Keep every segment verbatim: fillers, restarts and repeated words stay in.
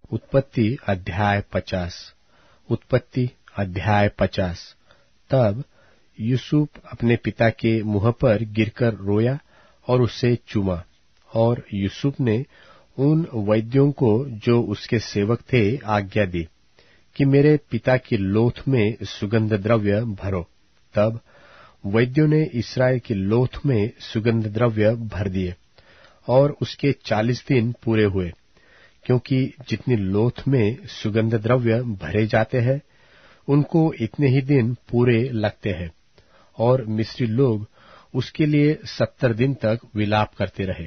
उत्पत्ति अध्याय पचास। उत्पत्ति अध्याय पचास। तब यूसुफ अपने पिता के मुंह पर गिरकर रोया और उसे चूमा, और यूसुफ ने उन वैद्यों को जो उसके सेवक थे आज्ञा दी कि मेरे पिता की लोथ में सुगंध द्रव्य भरो। तब वैद्यों ने इसराइल की लोथ में सुगंध द्रव्य भर दिए, और उसके चालीस दिन पूरे हुए, क्योंकि जितनी लोथ में सुगंध द्रव्य भरे जाते हैं उनको इतने ही दिन पूरे लगते हैं। और मिस्री लोग उसके लिए सत्तर दिन तक विलाप करते रहे।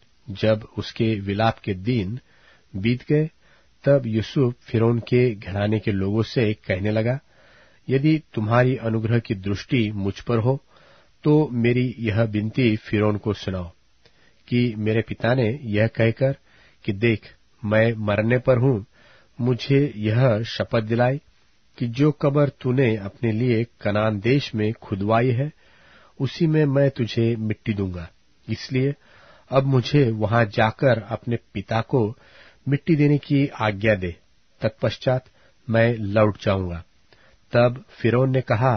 जब उसके विलाप के दिन बीत गए, तब यूसुफ फिरौन के घराने के लोगों से कहने लगा, यदि तुम्हारी अनुग्रह की दृष्टि मुझ पर हो तो मेरी यह विनती फिरौन को सुनाओ कि मेरे पिता ने यह कहकर कि देख मैं मरने पर हूँ, मुझे यह शपथ दिलाई कि जो कब्र तूने अपने लिए कनान देश में खुदवाई है उसी में मैं तुझे मिट्टी दूंगा। इसलिए अब मुझे वहां जाकर अपने पिता को मिट्टी देने की आज्ञा दे, तत्पश्चात मैं लौट जाऊंगा। तब फिरौन ने कहा,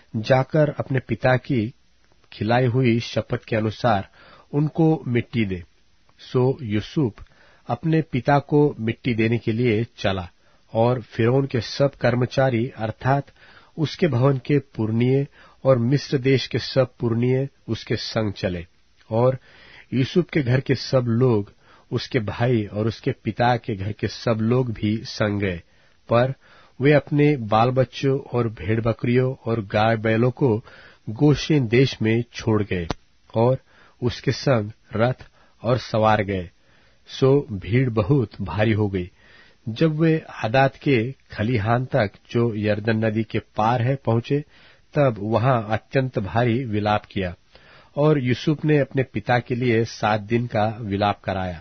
जाकर अपने पिता की खिलाई हुई शपथ के अनुसार उनको मिट्टी दे। सो यूसुफ अपने पिता को मिट्टी देने के लिए चला, और फिरौन के सब कर्मचारी अर्थात उसके भवन के पुरनिये और मिस्र देश के सब पुरनिये उसके संग चले। और यूसुफ के घर के सब लोग, उसके भाई और उसके पिता के घर के सब लोग भी संग गए, पर वे अपने बाल बच्चों और भेड़ बकरियों और गाय बैलों को गोशेन देश में छोड़ गए, और उसके संग रथ और सवार गए। सो भीड़ बहुत भारी हो गई। जब वे हदाद के खलिहान तक जो यरदन नदी के पार है पहुंचे, तब वहां अत्यंत भारी विलाप किया, और यूसुफ ने अपने पिता के लिए सात दिन का विलाप कराया।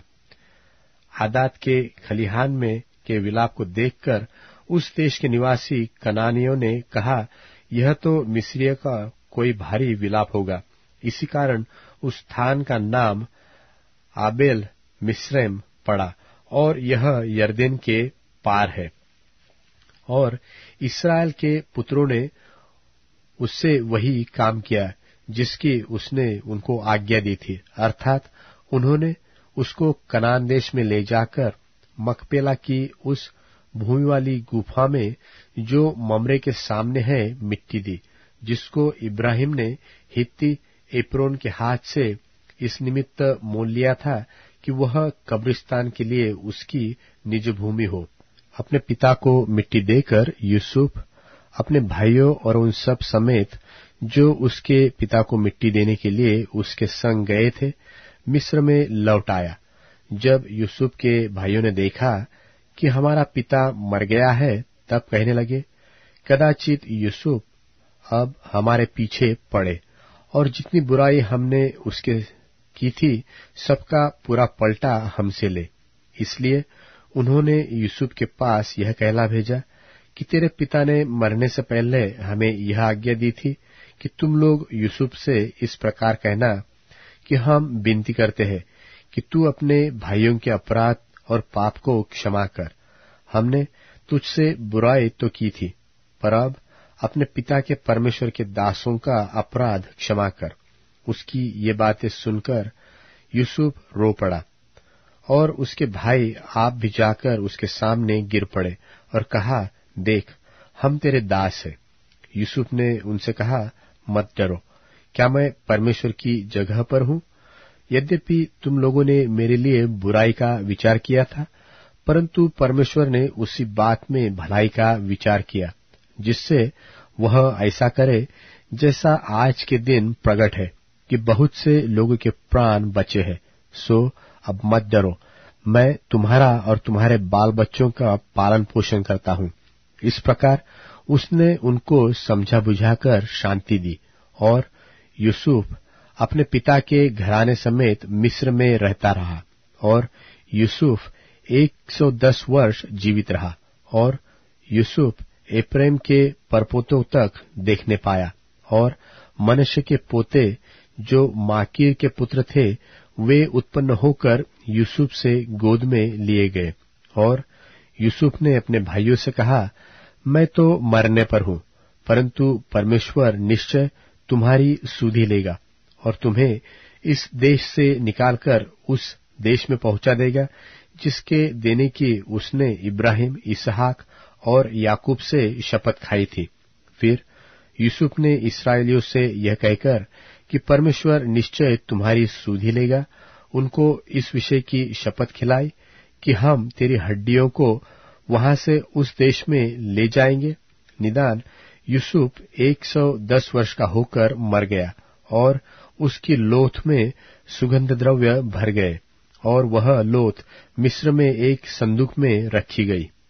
हदाद के खलिहान में के विलाप को देखकर उस देश के निवासी कनानियों ने कहा, यह तो मिस्रियों का कोई भारी विलाप होगा। इसी कारण उस स्थान का नाम आबेल मिस्रैम पड़ा, और यह यरदन के पार है। और इस्राएल के पुत्रों ने उससे वही काम किया जिसकी उसने उनको आज्ञा दी थी, अर्थात उन्होंने उसको कनान देश में ले जाकर मकपेला की उस भूमि वाली गुफा में जो ममरे के सामने है मिट्टी दी, जिसको इब्राहिम ने हित्ती एप्रोन के हाथ से इस निमित्त मोल लिया था कि वह कब्रिस्तान के लिए उसकी निज भूमि हो। अपने पिता को मिट्टी देकर यूसुफ अपने भाइयों और उन सब समेत जो उसके पिता को मिट्टी देने के लिए उसके संग गए थे मिस्र में लौट आया। जब यूसुफ के भाइयों ने देखा कि हमारा पिता मर गया है, तब कहने लगे, कदाचित यूसुफ अब हमारे पीछे पड़े और जितनी बुराई हमने उसके की थी सबका पूरा पलटा हमसे ले। इसलिए उन्होंने यूसुफ के पास यह कहला भेजा कि तेरे पिता ने मरने से पहले हमें यह आज्ञा दी थी कि तुम लोग यूसुफ से इस प्रकार कहना कि हम विनती करते हैं कि तू अपने भाइयों के अपराध और पाप को क्षमा कर। हमने तुझसे बुराई तो की थी, पर अब अपने पिता के परमेश्वर के दासों का अपराध क्षमा कर। उसकी ये बातें सुनकर यूसुफ रो पड़ा, और उसके भाई आप भी जाकर उसके सामने गिर पड़े और कहा, देख हम तेरे दास हैं। यूसुफ ने उनसे कहा, मत डरो, क्या मैं परमेश्वर की जगह पर हूँ? यद्यपि तुम लोगों ने मेरे लिए बुराई का विचार किया था, परंतु परमेश्वर ने उसी बात में भलाई का विचार किया, जिससे वह ऐसा करे जैसा आज के दिन प्रकट है कि बहुत से लोगों के प्राण बचे हैं। सो अब मत डरो, मैं तुम्हारा और तुम्हारे बाल बच्चों का पालन पोषण करता हूँ। इस प्रकार उसने उनको समझा बुझाकर शांति दी, और यूसुफ अपने पिता के घराने समेत मिस्र में रहता रहा। और यूसुफ एक सौ दस वर्ष जीवित रहा, और यूसुफ एप्रैम के परपोतों तक देखने पाया। और मनश्शे के पोते जो माकीर के पुत्र थे, वे उत्पन्न होकर यूसुफ से गोद में लिए गए। और यूसुफ ने अपने भाइयों से कहा, मैं तो मरने पर हूं, परंतु परमेश्वर निश्चय तुम्हारी सुधि लेगा और तुम्हें इस देश से निकालकर उस देश में पहुंचा देगा जिसके देने की उसने इब्राहिम, इसहाक और याकूब से शपथ खाई थी। फिर यूसुफ ने इस्राएलियों से यह कहकर कि परमेश्वर निश्चय तुम्हारी सुधि लेगा, उनको इस विषय की शपथ खिलाई कि हम तेरी हड्डियों को वहां से उस देश में ले जाएंगे। निदान यूसुफ एक सौ दस वर्ष का होकर मर गया और उसकी लोथ में सुगंध द्रव्य भर गए और वह लोथ मिस्र में एक संदूक में रखी गई।